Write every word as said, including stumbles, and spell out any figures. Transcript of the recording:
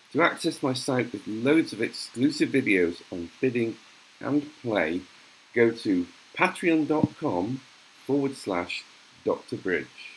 To access my site with loads of exclusive videos on bidding and play, go to patreon.com forward slash Doctor Bridge.